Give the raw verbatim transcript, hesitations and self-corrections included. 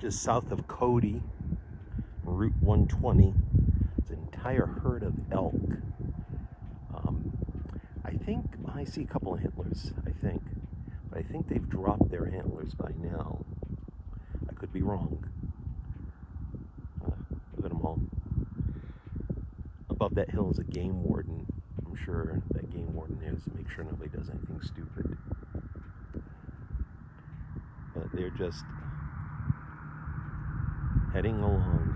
just south of Cody, Route one twenty. It's an entire herd of elk. Um, I think I see a couple of antlers, I think. But I think they've dropped their antlers by now. I could be wrong. Uh, look at them all. Above that hill is a game warden. I'm sure that game warden is to make sure nobody does anything stupid. But they're just heading along